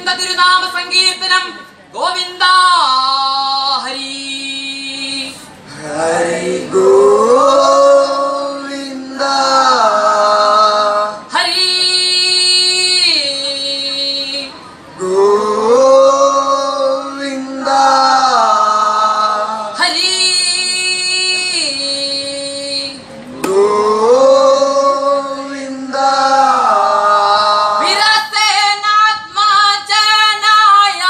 തിരുനാമ സങ്കീർത്തനം. ഗോവിന്ദ ഹരി ഹരി ഗോവിന്ദ ഹരി ഗോവിന്ദ ഹരി ഗോവിന്ദ വീരസേനാത്മജനായ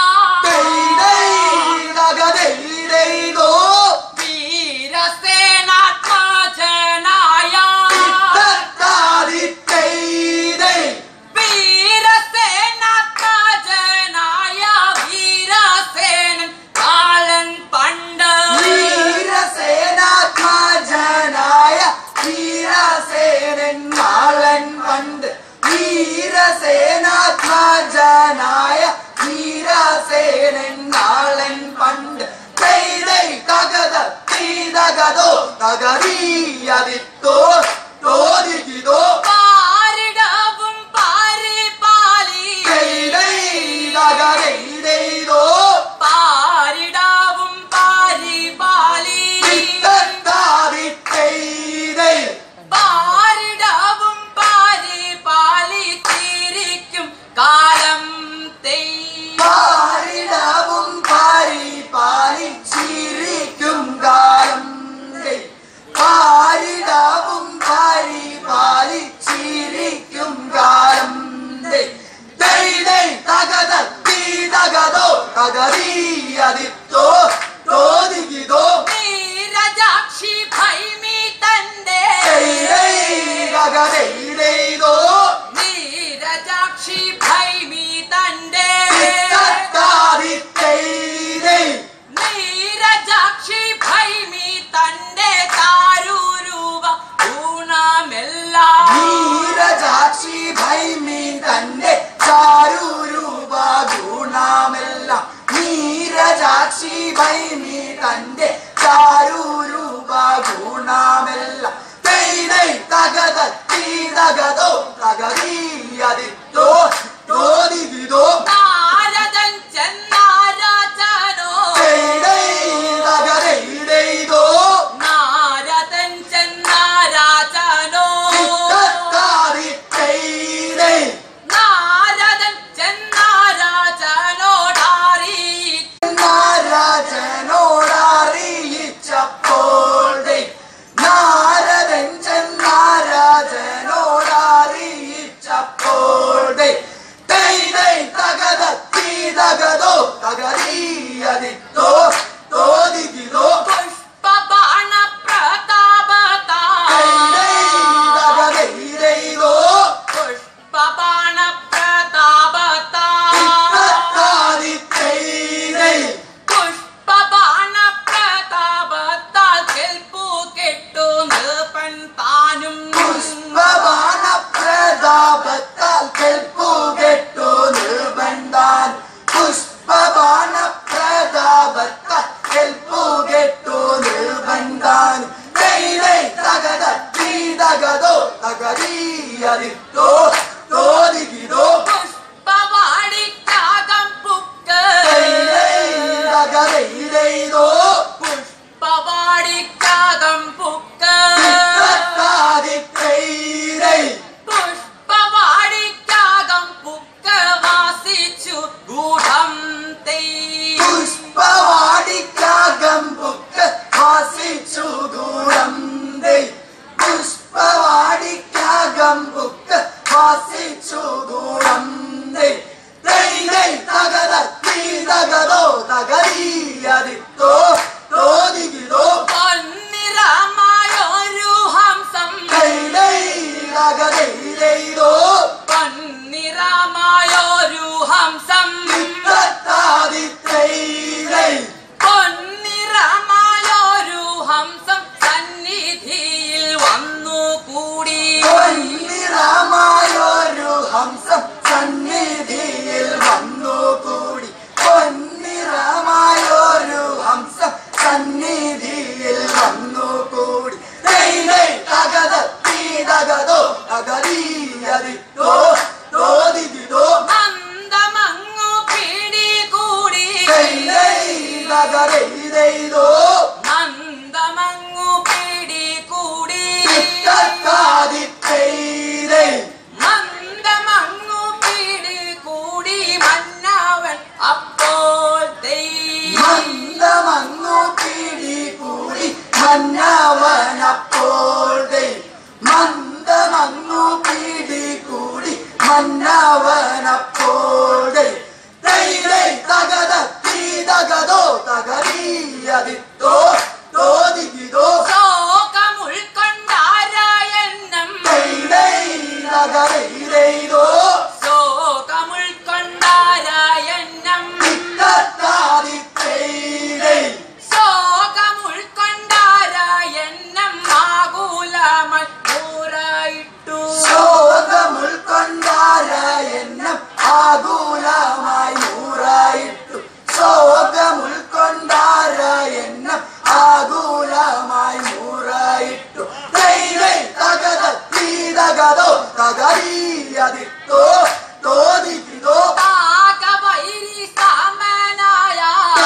ദൈദൈദഗദൈദൈദോ വീരസേനാത്മജനായ തത്താദിത്തൈദൈ വീരസേനാത്മജനായ വീരസേനൻ കാലൻ പണ്ട് വീരസേനാത്മജനായ വീരസേനൻ കാലൻ പണ്ട് വീരസേനാത്മജനായ വീരസേനൻ കാലൻ പണ്ട് ദൈദൈ തഗദ തീദഗദോ തഗദീയദിത്തോ തോദികിതോ പാരിടവും പാരിപാലി ദൈദൈ തഗദൈദൈദോ പാരിടവും പാരിപാലി തത്താദിത്തൈദൈ പാരിടവും പാരിപാലി ചിരിക്കും കാലം പാരിടവും പാരിപാലിച്ചിരിക്കും കാലം പാരിടവും പാരിപാലിച്ചിരിക്കും കാലം ദൈദൈ തഗദ തീദഗദോ തഗദീയദിത്തോ തോദികിതോ നീരജാക്ഷി ഭൈമി തന്റെ ദൈദൈ തഗദൈദൈദോ നീരജാക്ഷി ഭൈമി തന്റെ തത്താദിത്തൈദൈ നീരജാക്ഷി ഭൈമി തന്റെ താരൂരൂപ ഗുണമെല്ലാം നീരജാക്ഷി ഭൈമി തന്റെ ചാരൂരൂപ ഗുണമെല്ലാം നീരജാക്ഷി ഭൈമി തന്റെ ചാരൂരൂപ ഗുണമെല്ലാം ദൈദൈ തഗദ തീദഗദോ തഗദീയദിത്തോ തോദികിതോ നാരദൻ ചെന്നാരാജനോ ദൈദൈ തഗദൈദൈദോ നാരദൻ ചെന്നാരാജനോ തത്താദിത്തൈദൈ നാരദൻ ചെന്നാരാജനോടാറി നാരാജനോടറിയിച്ചപ്പോൾ നാരദൻ ചെന്നാരാജനോടറിയിച്ചപ്പോൾ ദൈദൈ തഗദ തീദഗദോ തഗദീയദിത്തോ തോദികിതോ പുഷ്പബാണ പ്രതാപതാ ദൈദൈ തഗദൈദൈദോ പുഷ്പബാണ പ്രതാപതാ തത്താദിത്തൈദൈ പുഷ്പബാണ പ്രതാപത്താൽ കെൽപ്പു കെട്ടു നൃപൻ താനും പുഷ്പബാണ പ്രതാപത്താൽ കെൽപ്പുകെട്ടു നിർബന്ധാൻ പുഷ്പബാണ പ്രതാപത്താൽ കെൽപ്പുകെട്ടു നിർബന്ധാൻ ദൈദൈ തഗദ തീദഗദോ തഗദീയദിത്തോ തോദികിതോ പുഷ്പവാടിക്കാകം പുക്ക് ദൈദൈ തഗദൈദൈദോ പുഷ്പവാടിക്കാകം പുക്ക് തത്താദിത്തൈദൈ പുഷ്പവാടിക്കാകം പുക്ക് വാസിച്ചു ഗൂഢം തൈ പുഷ്പവാടിക്കാകം പുക്ക് വാസിച്ചു ഗൂഢം ദൈ പുഷ്പവാടിക്കാകം പുക്ക് വാസിച്ചു ഗൂഢം ദൈ ദൈദൈ തഗദ തീദഗദോ തഗദീയദിത്തോ തോദികിതോ പൊന്നിറമായൊരു ഹംസം ദൈദൈ തഗദൈദൈദോ പൊന്നിറമായൊരു ഹംസം തത്താദിത്തൈദൈ പൊന്നിറമായൊരു ഹംസം സന്നിധിയിൽ വന്നു കൂടി പൊന്നിറമായൊരു ഹംസം സന്നിധിയിൽ വന്നുകൂടി പൊന്നിറമായൊരു ഹംസം സന്നിധിയിൽ വന്നുകൂടി ദൈദൈ തഗദ തീദഗദോ തഗദീയദിത്തോ തോദികിതോ മന്ദമങ്ങു മന്നവനപ്പോൾ തകത തീതകതോ തകരീയതിത്തോ തോതിതോ ശോകം ഉൾക്കൊണ്ടാരായന്നം തകരീതോ ശോകം ഉൾക്കൊണ്ടാരായന്നം ശോകം ഉൾക്കൊണ്ടാരായന്നം ആകുലമായി നൂറായിട്ടു ശോകമുൾക്കൊണ്ടാരായന്നം ആകുലമായി നൂറായിട്ടു ശോകമുൾക്കൊണ്ടാരായന്നം ആകുലമായി നൂറായിട്ടു തകത തീതകതോ തകരീയതിത്തോ തോതിതോ താകവൈരി സമനായ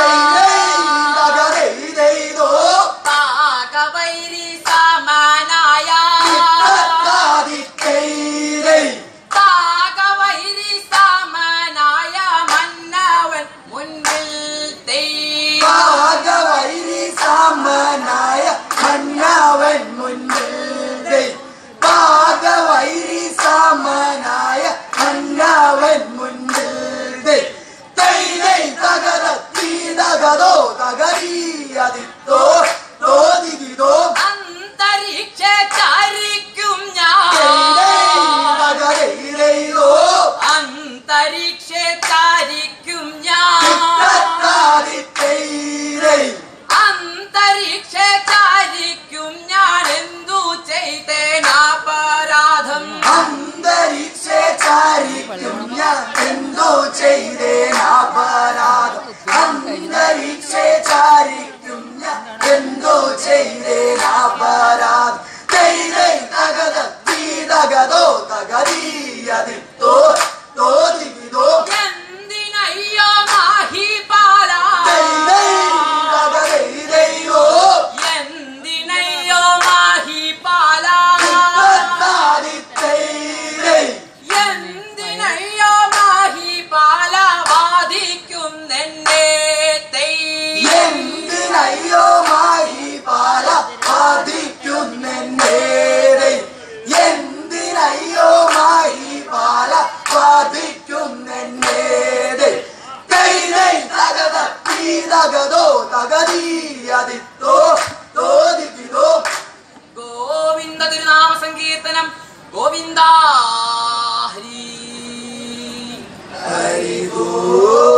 തകരീതോ താകവൈരി സമനായ താകവൈരി സമനായ മന്നവൻ മുൻപിൽ പാകവൈരി സാമനായ മന്നവൻ മുൻപിൽ പാകവൈരി സാമനായ മന്നവൻ മുൻപിൽ തകത തീതകതോ തകരീയതിത്തോ തോതിതോ അന്തരീക്ഷാരിക്കും ഞാൻ തകരീതോ അന്തരീക്ഷാരിക്കും ഞാൻ അന്തരീക്ഷാരിക്കും ഞാൻ എന്തു ചെയ്തേനാപരാധം അന്തരീക്ഷാരിക്കും ഞാൻ എന്തോ ചെയ്തേനാപരാധം അന്തരീക്ഷാരിക്കും ഞാൻ എന്തോ ചെയ്തേനാപരാധം തകത തീതകതോ തകരീയതിത്തോ തോതിതോ എന്തിനയ്യോ മാഹിപാല തകരീതോ എന്തിനയ്യോ മാഹിപാല എന്തിനയ്യോ മാഹിപാല ബാധിക്കുന്നെന്നെ എന്തിനയ്യോ മാഹിപാല ബാധിക്കുന്നെന്നെ എന്തിനയ്യോ മാഹിപാല ബാധിക്കുന്നെന്നെ തകത തീതകതോ തകരീയതിത്തോ തോതിതോ ഗോവിന്ദ തിരുനാമ സങ്കീർത്തനം ഗോവിന്ദ ഹരി ഹരിഗോ